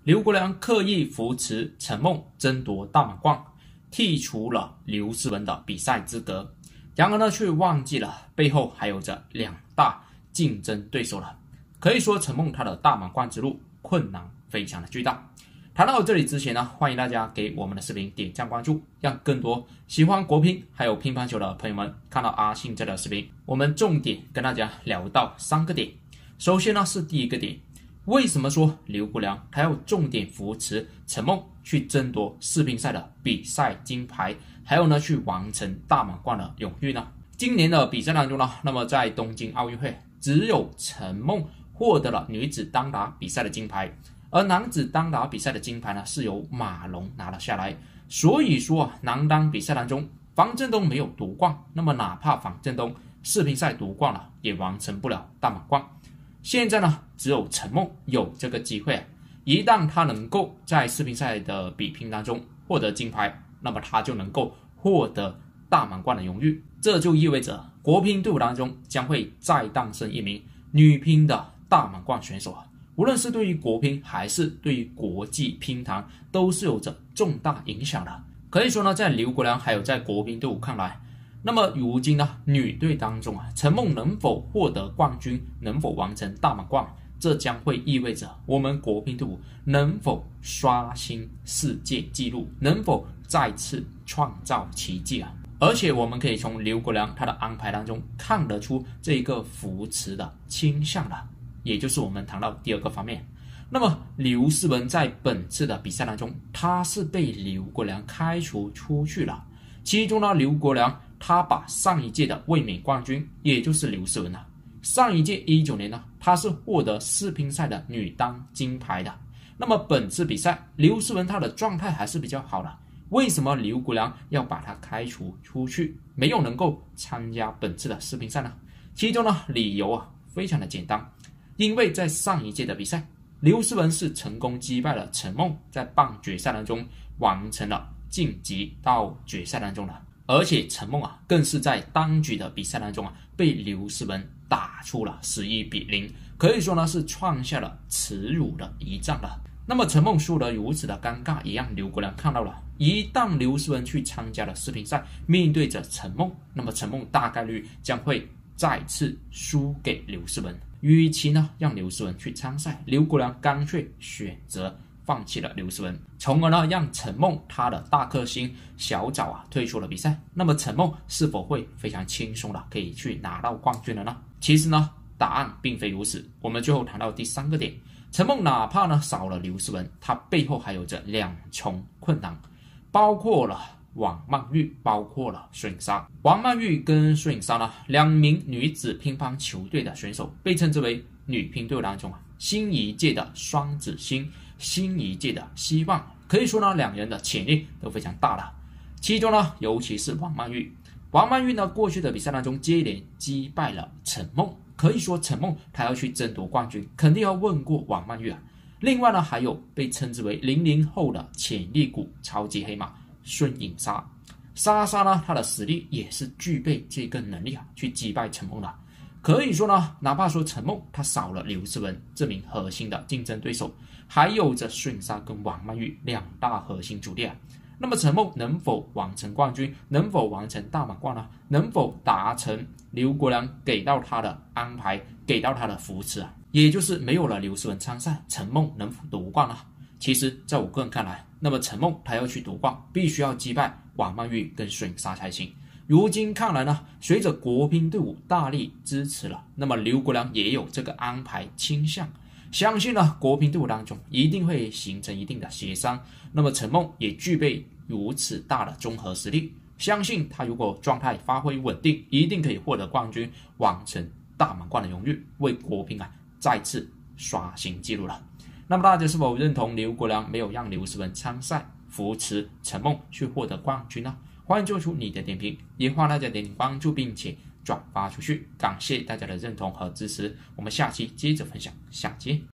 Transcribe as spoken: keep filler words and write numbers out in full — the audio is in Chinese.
刘国梁刻意扶持陈梦争夺大满贯，剔除了刘诗雯的比赛资格。然而呢，却忘记了背后还有着两大竞争对手了。可以说，陈梦她的大满贯之路困难非常的巨大。谈到这里之前呢，欢迎大家给我们的视频点赞关注，让更多喜欢国乒还有乒乓球的朋友们看到阿信这条视频。我们重点跟大家聊到三个点。首先呢，是第一个点，为什么说刘国梁他要重点扶持陈梦去争夺世乒赛的比赛金牌，还有呢去完成大满贯的荣誉呢？今年的比赛当中呢，那么在东京奥运会只有陈梦获得了女子单打比赛的金牌，而男子单打比赛的金牌呢是由马龙拿了下来。所以说啊，男单比赛当中方振东没有夺冠，那么哪怕方振东世乒赛夺冠了，也完成不了大满贯。现在呢，只有陈梦有这个机会啊，一旦他能够在世乒赛的比拼当中获得金牌，那么他就能够获得大满贯的荣誉。这就意味着国乒队伍当中将会再诞生一名女乒的大满贯选手啊，无论是对于国乒还是对于国际乒坛都是有着重大影响的。可以说呢，在刘国梁还有在国乒队伍看来，那么如今呢，女队当中啊，陈梦能否获得冠军，能否完成大满贯，这将会意味着我们国乒队伍能否刷新世界纪录，能否再次创造奇迹啊！而且我们可以从刘国梁他的安排当中看得出这个扶持的倾向了，也就是我们谈到第二个方面。那么刘诗雯在本次的比赛当中，他是被刘国梁开除出去了。其中呢，刘国梁他把上一届的卫冕冠军，也就是刘诗雯啊，上一届一九年呢，他是获得世乒赛的女单金牌的。那么本次比赛，刘诗雯她的状态还是比较好的。为什么刘国梁要把他开除出去，没有能够参加本次的世乒赛呢？其中呢，理由啊非常的简单，因为在上一届的比赛，刘诗雯是成功击败了陈梦，在半决赛当中完成了晋级到决赛当中了。而且陈梦啊，更是在当局的比赛当中啊，被刘诗雯打出了十一比零，可以说呢是创下了耻辱的一战了。那么陈梦输得如此的尴尬，也让刘国梁看到了，一旦刘诗雯去参加了世乒赛，面对着陈梦，那么陈梦大概率将会再次输给刘诗雯。与其呢让刘诗雯去参赛，刘国梁干脆选择放弃了刘诗雯，从而呢让陈梦她的大克星小枣啊退出了比赛。那么陈梦是否会非常轻松的可以去拿到冠军了呢？其实呢，答案并非如此。我们最后谈到第三个点，陈梦哪怕呢少了刘诗雯，她背后还有着两重困难，包括了王曼玉，包括了孙颖莎。王曼玉跟孙颖莎呢，两名女子乒乓球队的选手，被称之为女乒队伍当中啊新一届的双子星，新一届的希望。可以说呢，两人的潜力都非常大了。其中呢，尤其是王曼玉，王曼玉呢过去的比赛当中接连击败了陈梦。可以说陈梦他要去争夺冠军，肯定要问过王曼玉啊。另外呢，还有被称之为零零后的潜力股超级黑马孙颖莎。莎莎呢，她的实力也是具备这个能力啊，去击败陈梦的。可以说呢，哪怕说陈梦她少了刘诗雯这名核心的竞争对手，还有着孙颖莎跟王曼玉两大核心主力啊。那么陈梦能否完成冠军，能否完成大满贯呢？能否达成刘国梁给到他的安排，给到他的扶持啊？也就是没有了刘诗雯参赛，陈梦能否夺冠呢？其实在我个人看来，那么陈梦他要去夺冠，必须要击败王曼玉跟孙颖莎才行。如今看来呢，随着国乒队伍大力支持了，那么刘国梁也有这个安排倾向。相信呢，国乒队伍当中一定会形成一定的协商。那么陈梦也具备如此大的综合实力，相信他如果状态发挥稳定，一定可以获得冠军，完成大满贯的荣誉，为国乒啊再次刷新纪录了。那么大家是否认同刘国梁没有让刘诗雯参赛，扶持陈梦去获得冠军呢？欢迎做出你的点评，也欢迎大家点点关注并且转发出去，感谢大家的认同和支持。我们下期接着分享，下期见。